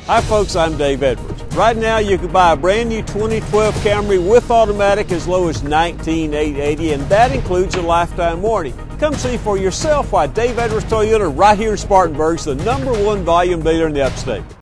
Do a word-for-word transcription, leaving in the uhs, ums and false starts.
Hi folks, I'm Dave Edwards. Right now you can buy a brand new twenty twelve Camry with automatic as low as nineteen thousand eight hundred eighty dollars, and that includes a lifetime warranty. Come see for yourself why Dave Edwards Toyota right here in Spartanburg is the number one volume dealer in the upstate.